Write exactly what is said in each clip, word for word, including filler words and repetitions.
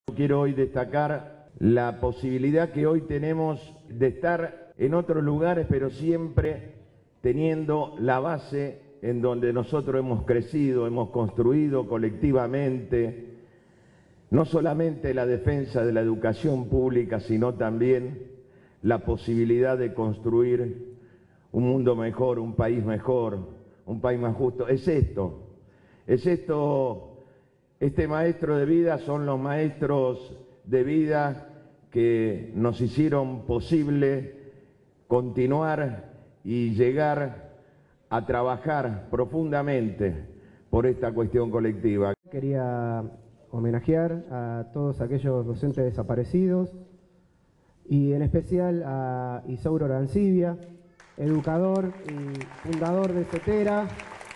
Quiero hoy destacar la posibilidad que hoy tenemos de estar en otros lugares, pero siempre teniendo la base en donde nosotros hemos crecido, hemos construido colectivamente, no solamente la defensa de la educación pública, sino también la posibilidad de construir un mundo mejor, un país mejor, un país más justo. Es esto, es esto, este maestro de vida son los maestros de vida que nos hicieron posible continuar y llegar a trabajar profundamente por esta cuestión colectiva. Quería homenajear a todos aquellos docentes desaparecidos y en especial a Isauro Arancibia, educador y fundador de CETERA.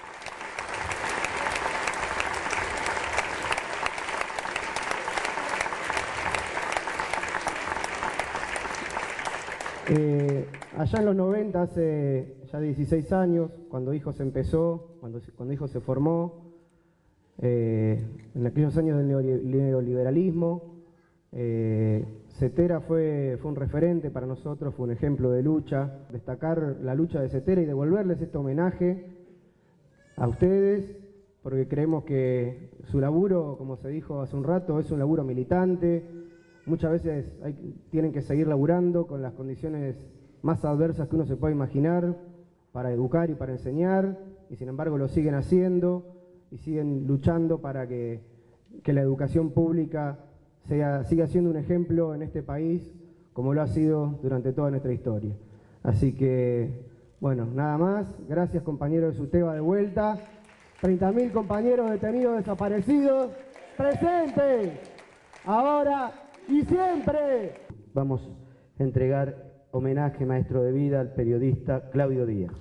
Eh, allá en los noventa, hace ya dieciséis años, cuando Hijos empezó, cuando, cuando Hijos se formó, eh, en aquellos años del neoliberalismo, eh, CETERA fue, fue un referente para nosotros, fue un ejemplo de lucha. Destacar la lucha de CETERA y devolverles este homenaje a ustedes, porque creemos que su laburo, como se dijo hace un rato, es un laburo militante. Muchas veces hay, tienen que seguir laburando con las condiciones más adversas que uno se puede imaginar para educar y para enseñar, y sin embargo lo siguen haciendo y siguen luchando para que, que la educación pública sea, siga siendo un ejemplo en este país como lo ha sido durante toda nuestra historia. Así que, bueno, nada más. Gracias, compañeros de SUTEBA, de vuelta. treinta mil compañeros detenidos desaparecidos, presentes, ahora y siempre. Vamos a entregar homenaje, maestro de vida, al periodista Claudio Díaz.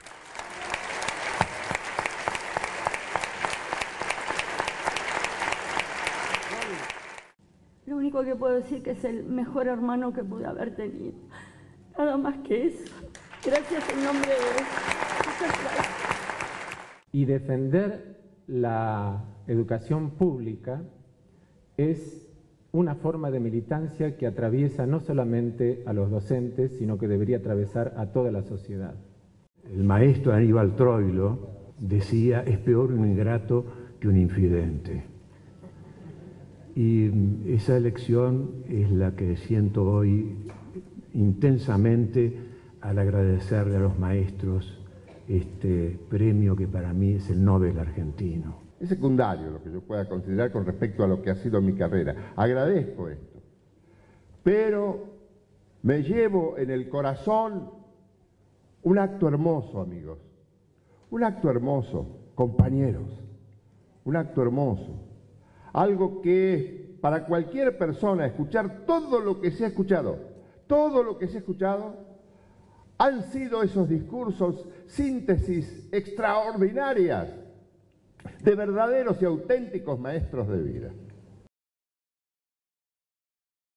Lo único que puedo decir que es el mejor hermano que pude haber tenido. Nada más que eso. Gracias en nombre de Dios. Muchas gracias. Y defender la educación pública es una forma de militancia que atraviesa no solamente a los docentes, sino que debería atravesar a toda la sociedad. El maestro Aníbal Troilo decía: es peor un ingrato que un infidente. Y esa lección es la que siento hoy intensamente al agradecerle a los maestros este premio que para mí es el Nobel argentino. Es secundario lo que yo pueda considerar con respecto a lo que ha sido mi carrera. Agradezco esto, pero me llevo en el corazón un acto hermoso, amigos, un acto hermoso, compañeros, un acto hermoso, algo que para cualquier persona escuchar todo lo que se ha escuchado, todo lo que se ha escuchado, han sido esos discursos, síntesis extraordinarias de verdaderos y auténticos maestros de vida.